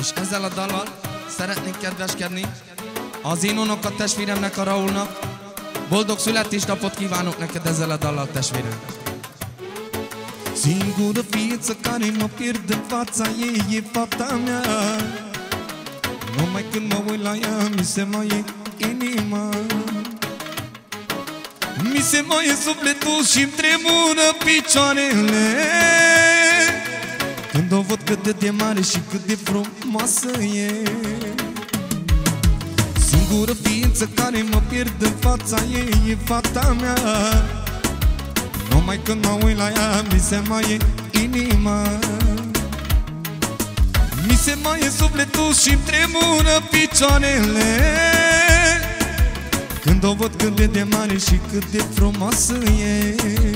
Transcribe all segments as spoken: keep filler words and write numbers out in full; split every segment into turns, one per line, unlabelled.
És ezzel a dallal szeretnék kedveskedni az én unokka testvéremnek, a Raúlnak. Boldog születésnapot kívánok neked ezzel a dallal, testvérem. Singură fiță care mă pierd în fața ei e fata mea. Numai când mă uit la ea mi se mai e inima, mi se mai e sufletul și-mi tremură picioarele când o văd cât de mare și cât de frumoasă e. Singură ființă care mă pierd în fața ei e fata mea. Numai când mă uit la ea mi se mai e inima, mi se mai e sufletul și-mi tremură picioarele când o văd cât de mare și cât de frumoasă e.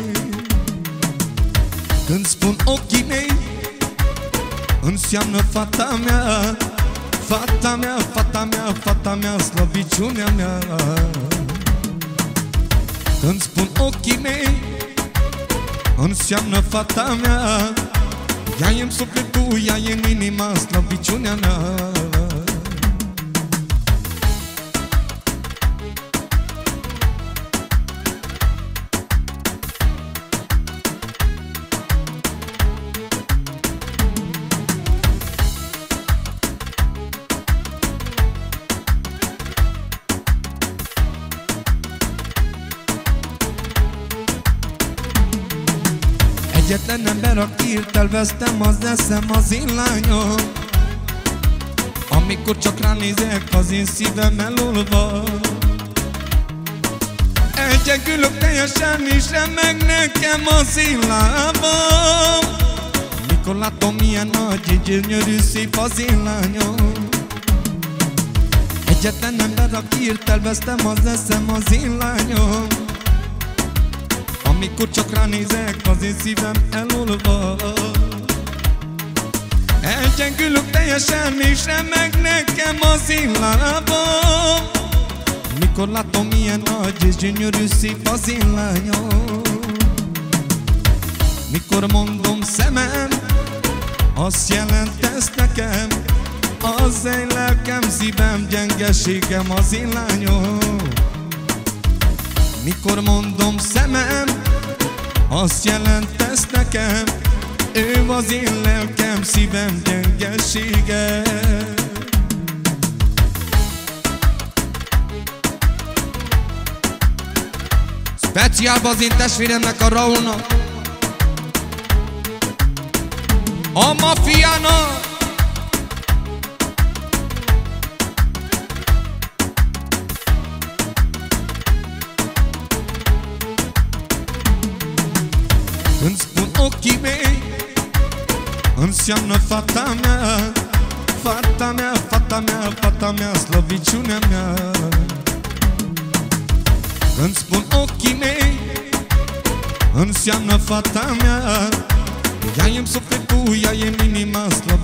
Când spun ochii mei înseamnă fata mea, fata mea, fata mea, fata mea, slăbiciunea mea. Când spun ochii mei înseamnă fata mea, ea e-n sufletul, ea e-n inima, slăbiciunea mea. Egyetlen ember, akiért elvesztem, az eszem, az én lányom. Amikor csak ránézek, az én szívem elolvad. Egyedülök teljesen, és remeg nekem az én lábam. Mikor látom, milyen nagy, gyönyörű, szép az én lányom. Egyetlen ember, akiért elvesztem, az eszem, az én lányom. Amikor csak ránézek, az én szívem elolvad. Elgyengülök teljesen, és remeg nekem az én lábam. Mikor látom, milyen nagy és gyönyörű, szép az én lányom. Mikor mondom szemem, azt jelent ez nekem, az én lelkem, szívem, gyengeségem az én lányom. Mikor mondom szemem, azt jelent ez nekem, ő az én lelkem, szívem, gyengesége. Speciálba az én testvéremnek, a Raúlnak, a mafiának. Când spun ochii mei înseamnă fata mea, fata mea, fata mea, fata mea, slăbiciunea mea. Când spun ochii mei înseamnă fata mea, ea e-n sufletul, ea e-n inima, slăbiciunea mea.